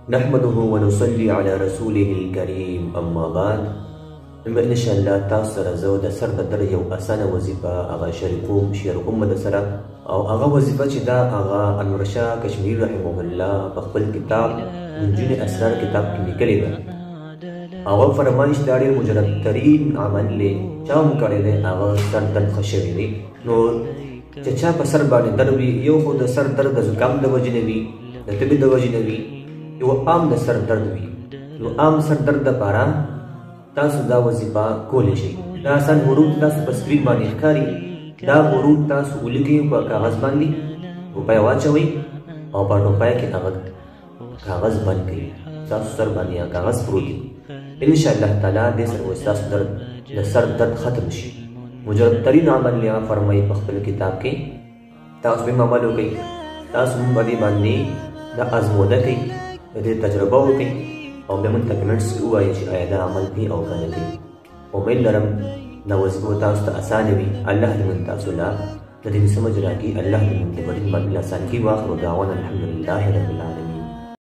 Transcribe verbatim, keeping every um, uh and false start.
نحمده ونصلي على رسوله الكريم أما بعد. بما إن شاء الله تاسو راځو د سر د در یو اسانه وظیفه هغه شریکوم شریکوم د سره او هغه وظیفه چې دا هغه انور شاه کشمیری رحمه الله په خپل کتاب نجوم اسرار کتاب کې لیکلی ده. هغه فرمایش دا ډېر مجرد ترین عمل دی چا هم کړی دی، هغه سر درد ښه شوی دی. نو چې چا په سر باندې درد وي، یو خو د سر درد د زکام د وجې نه وي، د تبې د وجې نه وي، یو عام د سر درد وي. نو عام سر درد دپاره تاسو دا وظیفه کولی شئ. دا آسان حروف تاسو په سکرین باندې ښکاري. دا حروف تاسو ولیکئ په کاغذ باندې، روپۍ واچوئ او په روپۍ کې هغه کاغذ بند کړئ. ستاسو سر باندې هغه کاغذ پروت وي. انشاءالله تعالی دې سره به ستاسو درد د سر درد ختم شي. مجرد ترین عمل یې هغه فرمایي په خپل کتاب کې. تاسو به عمل وکړئ. تاسو هم په دې باندې دا ازموده کوئ، د دې تجربه وکړئ او بیا موږ ته کمنټس کې ووایئ چې آیا دا عمل کوي او که نه کوي. امید لرم دا وظیفه تاسو ته اسانه وي. الله دې موږ تاسو له د دې سمجھ راکړي. الله دې موږ ته په دې باندې اسانګي واخلو. دعوانا الحمدلله رب العالمین.